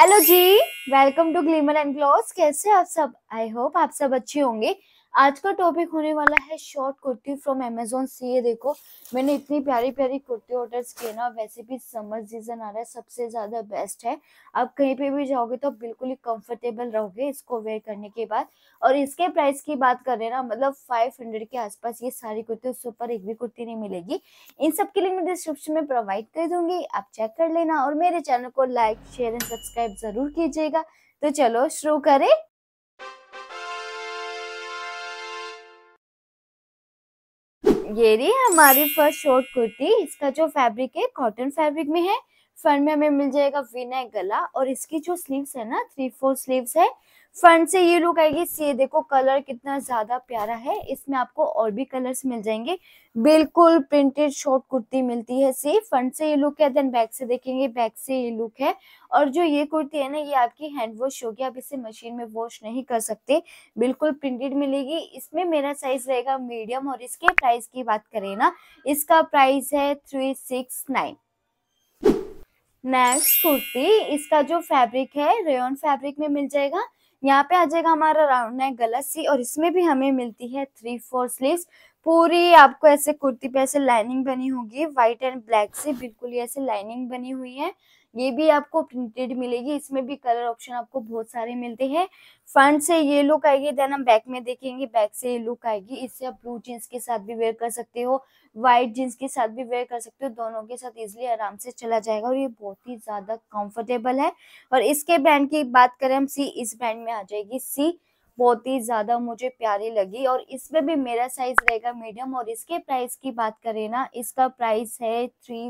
Hello जी। Welcome to Glimmer and Gloss. कैसे आप सब? आई होप आप सब अच्छे होंगे। आज का टॉपिक होने वाला है शॉर्ट कुर्ती फ्रॉम अमेजोन से। ये देखो, मैंने इतनी प्यारी प्यारी कुर्ती ऑर्डर्स किए ना। वैसे भी समर सीजन आ रहा है, सबसे ज्यादा बेस्ट है। आप कहीं पे भी जाओगे तो बिल्कुल ही कंफर्टेबल रहोगे इसको वेयर करने के बाद। और इसके प्राइस की बात करें ना, मतलब 500 के आसपास ये सारी कुर्ती, उससे ऊपर एक भी कुर्ती नहीं मिलेगी। इन सब के लिंक मैं डिस्क्रिप्शन में प्रोवाइड कर दूंगी, आप चेक कर लेना। और मेरे चैनल को लाइक शेयर एंड सब्सक्राइब जरूर कीजिएगा। तो चलो शुरू करें। ये रही हमारी फर्स्ट शॉर्ट कुर्ती। इसका जो फैब्रिक है कॉटन फैब्रिक में है। फ्रंट में हमें मिल जाएगा वी नेक गला, और इसकी जो स्लीव्स है ना 3/4 स्लीव्स है। फ्रंट से ये लुक आएगी। ये देखो कलर कितना ज्यादा प्यारा है। इसमें आपको और भी कलर्स मिल जाएंगे। बिल्कुल प्रिंटेड शॉर्ट कुर्ती मिलती है। सी फ्रंट से ये लुक है, देन बैक से देखेंगे, बैक से ये लुक है। और जो ये कुर्ती है ना, ये आपकी हैंड वॉश होगी, आप इसे मशीन में वॉश नहीं कर सकते। बिल्कुल प्रिंटेड मिलेगी। इसमें मेरा साइज रहेगा मीडियम। और इसके प्राइस की बात करें ना, इसका प्राइस है 369। नेक्स्ट कुर्ती, इसका जो फैब्रिक है रेयन फैब्रिक में मिल जाएगा। यहाँ पे आ जाएगा हमारा राउंड नेक गला सी, और इसमें भी हमें मिलती है 3/4 स्लीव्स। पूरी आपको ऐसे कुर्ती पे ऐसे लाइनिंग बनी होगी, व्हाइट एंड ब्लैक से बिल्कुल ये ऐसे लाइनिंग बनी हुई है। ये भी आपको प्रिंटेड मिलेगी। इसमें भी कलर ऑप्शन आपको बहुत सारे मिलते हैं। फ्रंट से ये लुक आएगी, देन हम बैक में देखेंगे, बैक से ये लुक आएगी। इससे आप ब्लू जींस के साथ भी वेयर कर सकते हो, व्हाइट जींस के साथ भी वेयर कर सकते हो, दोनों के साथ इजिली आराम से चला जाएगा। और ये बहुत ही ज्यादा कंफर्टेबल है। और इसके ब्रांड की बात करें हम, सी इस ब्रांड में आ जाएगी। सी बहुत ही ज्यादा मुझे प्यारी लगी, और इसमें भी मेरा साइज रहेगा मीडियम। और इसके प्राइस की बात करें ना, इसका प्राइस है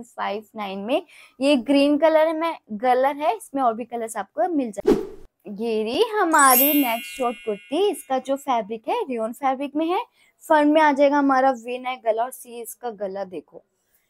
359 में। ये ग्रीन कलर में कलर है, इसमें और भी कलर्स आपको मिल जाए। ये रही हमारी नेक्स्ट शॉर्ट कुर्ती। इसका जो फैब्रिक है रेयन फैब्रिक में है। फ्रंट में आ जाएगा हमारा वी नेक गला, और सी इसका गला देखो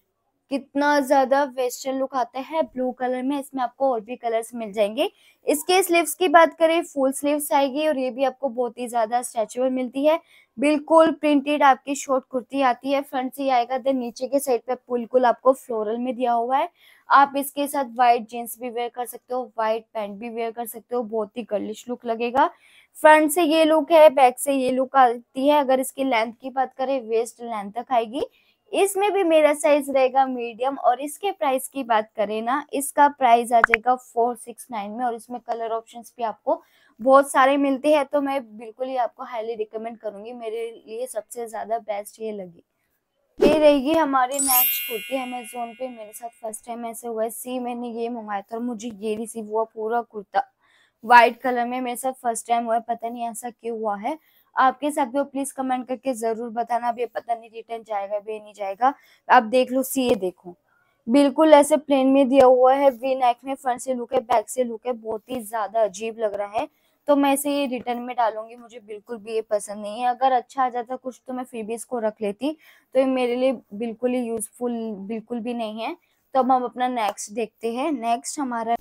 कितना ज्यादा वेस्टर्न लुक आता है ब्लू कलर में। इसमें आपको और भी कलर्स मिल जाएंगे। इसके स्लीव्स की बात करें, फुल स्लीव्स आएगी, और ये भी आपको बहुत ही ज्यादा स्ट्रेचेबल मिलती है। बिल्कुल प्रिंटेड आपकी शॉर्ट कुर्ती आती है। फ्रंट से आएगा, देन नीचे के साइड पे बिल्कुल आपको फ्लोरल में दिया हुआ है। आप इसके साथ व्हाइट जींस भी वेयर कर सकते हो, व्हाइट पैंट भी वेयर कर सकते हो, बहुत ही गर्लिश लुक लगेगा। फ्रंट से ये लुक है, बैक से ये लुक आती है। अगर इसकी लेंथ की बात करें, वेस्ट लेंथ तक आएगी। इसमें भी मेरा साइज रहेगा मीडियम। और इसके प्राइस की बात करें ना, इसका प्राइस आ जाएगा 469 में। और इसमें कलर ऑप्शंस भी आपको बहुत सारे मिलते हैं। तो मैं बिल्कुल ही आपको हाईली रिकमेंड करूंगी, मेरे लिए सबसे ज्यादा बेस्ट ये लगी। ये रहेगी हमारी नेक्स्ट कुर्ती। अमेजोन पे मेरे साथ फर्स्ट टाइम ऐसे हुआ है। सी मैंने ये मंगाया था, और मुझे ये रिसीव हुआ पूरा कुर्ता व्हाइट कलर में। मेरे साथ फर्स्ट टाइम हुआ है, पता नहीं ऐसा क्यों हुआ है। आपके साथ भी हो, प्लीज कमेंट करके जरूर बताना। अब ये पता नहीं रिटर्न जाएगा भी नहीं जाएगा। आप देख लो, सी ये देखो बिल्कुल ऐसे प्लेन में दिया हुआ है। वी नेक में फ्रंट से लुक है, बैक से लुक है, बहुत ही ज्यादा अजीब लग रहा है। तो मैं इसे ये रिटर्न में डालूंगी, मुझे बिल्कुल भी ये पसंद नहीं है। अगर अच्छा आ जाता कुछ तो मैं फिर भी इसको रख लेती। तो ये मेरे लिए बिल्कुल ही यूजफुल बिल्कुल भी नहीं है। तो अब हम अपना नेक्स्ट देखते हैं। नेक्स्ट हमारा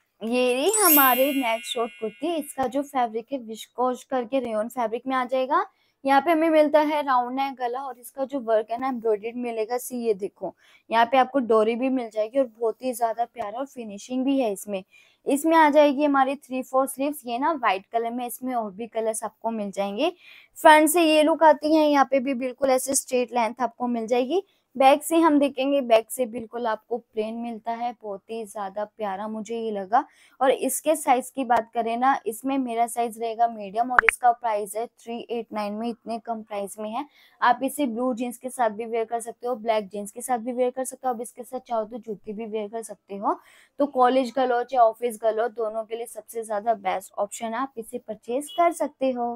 ये रही हमारे नेक्स्ट शॉर्ट कुर्ती। इसका जो फैब्रिक है विस्कोस करके रेयन फैब्रिक में आ जाएगा। यहाँ पे हमें मिलता है राउंड नेक गला, और इसका जो वर्क है ना एम्ब्रॉयडर्ड मिलेगा। सी ये देखो, यहाँ पे आपको डोरी भी मिल जाएगी, और बहुत ही ज्यादा प्यारा और फिनिशिंग भी है इसमें। इसमें आ जाएगी हमारी 3/4 स्लीव्स, ये ना व्हाइट कलर में। इसमें और भी कलर्स आपको मिल जाएंगे। फ्रंट से ये लुक आती है, यहाँ पे भी बिल्कुल ऐसे स्ट्रेट लेंथ आपको मिल जाएगी। बैक से हम देखेंगे, बैक से बिल्कुल आपको प्लेन मिलता है। बहुत ही ज्यादा प्यारा मुझे ये लगा। और इसके साइज की बात करें ना, इसमें मेरा साइज रहेगा मीडियम। और इसका प्राइस है 389 में। इतने कम प्राइस में है। आप इसे ब्लू जींस के साथ भी वेयर कर सकते हो, ब्लैक जींस के साथ भी वेयर कर सकते हो। अब इसके साथ चाहो तो जूती भी वेयर कर सकते हो। तो कॉलेज गर्ल चाहे ऑफिस गर्ल, दोनों के लिए सबसे ज्यादा बेस्ट ऑप्शन है, आप इसे परचेज कर सकते हो।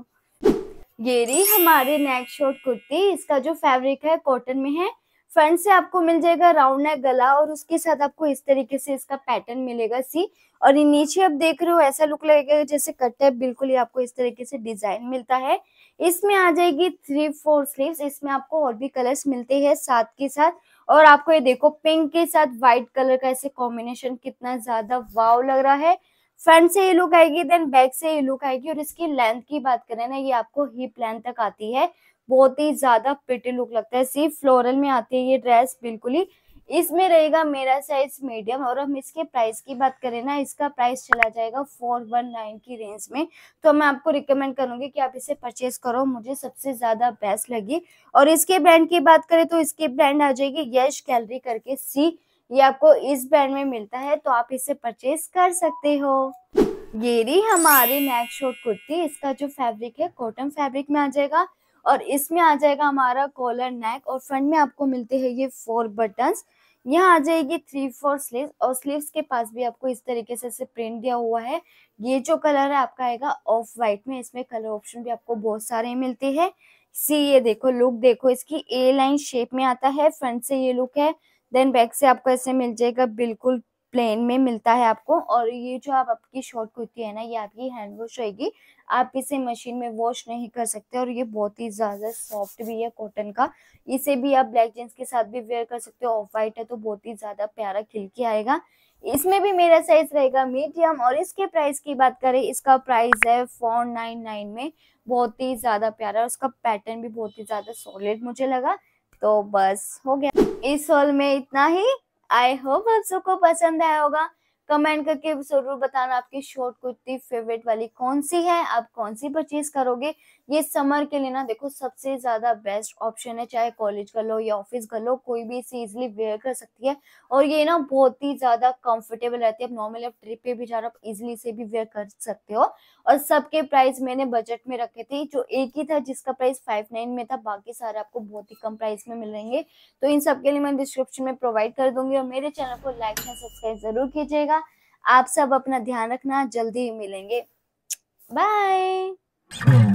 ये रही हमारी नेक्स्ट शॉर्ट कुर्ती। इसका जो फैब्रिक है कॉटन में है। फ्रंट से आपको मिल जाएगा राउंड नेक गला, और उसके साथ आपको इस तरीके से इसका पैटर्न मिलेगा। सी और ये नीचे आप देख रहे हो, ऐसा लुक लगेगा जैसे कट है। बिल्कुल ही आपको इस तरीके से डिजाइन मिलता है। इसमें आ जाएगी 3/4 स्लीव्स। इसमें आपको और भी कलर्स मिलते हैं साथ के साथ। और आपको ये देखो पिंक के साथ व्हाइट कलर का ऐसे कॉम्बिनेशन कितना ज्यादा वाव लग रहा है। फ्रंट से ये लुक आएगी, देन बैक से ये लुक आएगी। और इसकी लेंथ की बात करें ना, ये आपको हिप लेंथ तक आती है। बहुत ही ज्यादा प्रिटी लुक लगता है। सी फ्लोरल में आती है ये ड्रेस बिल्कुल ही। इसमें रहेगा मेरा साइज मीडियम, और हम इसके प्राइस की बात करें ना, इसका प्राइस चला जाएगा 419 की रेंज में। तो मैं आपको रिकमेंड करूंगी कि आप इसे परचेज करो, मुझे सबसे ज्यादा बेस्ट लगी। और इसके ब्रांड की बात करें तो इसकी ब्रांड आ जाएगी यश गैलरी करके सी, ये आपको इस ब्रांड में मिलता है, तो आप इसे परचेज कर सकते हो। ये रही हमारी नेक शॉर्ट कुर्ती, इसका जो फैब्रिक है कॉटन फैब्रिक में आ जाएगा, और इसमें आ जाएगा हमारा कॉलर नेक, और फ्रंट में आपको मिलते हैं ये 4 बटन्स। यहाँ आ जाएगी 3/4 स्लीव, और स्लीव्स के पास भी आपको इस तरीके से प्रिंट दिया हुआ है। ये जो कलर है आपका आएगा ऑफ व्हाइट में, इसमें कलर ऑप्शन भी आपको बहुत सारे मिलते हैं। सी ये देखो, लुक देखो, इसकी ए लाइन शेप में आता है, फ्रंट से ये लुक है। देन बैक से आपको ऐसे मिल जाएगा, बिल्कुल प्लेन में मिलता है आपको। और ये जो आप आपकी शॉर्ट कुर्ती है ना, ये आपकी हैंड वॉश रहेगी, आप इसे मशीन में वॉश नहीं कर सकते, और ये बहुत ही ज्यादा सॉफ्ट भी है कॉटन का। इसे भी आप ब्लैक जींस के साथ भी वेयर कर सकते हो, ऑफ वाइट है तो बहुत ही ज्यादा प्यारा खिल के आएगा। इसमें भी मेरा साइज रहेगा मीडियम, और इसके प्राइस की बात करें, इसका प्राइस है 499 में। बहुत ही ज्यादा प्यारा, और उसका पैटर्न भी बहुत ही ज्यादा सॉलिड मुझे लगा। तो बस हो गया इस हॉल में इतना ही। आई होप आप सबको पसंद आया होगा। कमेंट करके जरूर बताना आपकी शॉर्ट कुर्ती फेवरेट वाली कौन सी है, आप कौन सी परचेज करोगे। ये समर के लिए ना देखो सबसे ज्यादा बेस्ट ऑप्शन है, चाहे कॉलेज कर लो या ऑफिस कर लो, कोई भी इसे इजिली वेयर कर सकती है। और ये ना बहुत ही ज्यादा कंफर्टेबल रहती है, अब नॉर्मली आप ट्रिप पे भी जा रहे हो, इजिली से भी वेयर कर सकते हो। और सबके प्राइस मैंने बजट में रखे थे, जो एक ही था जिसका प्राइस 59 में था, बाकी सारे आपको बहुत ही कम प्राइस में मिल रहेंगे। तो इन सब के लिए मैं डिस्क्रिप्शन में प्रोवाइड कर दूंगी, और मेरे चैनल को लाइक एंड सब्सक्राइब जरूर कीजिएगा। आप सब अपना ध्यान रखना, जल्दी ही मिलेंगे, बाय।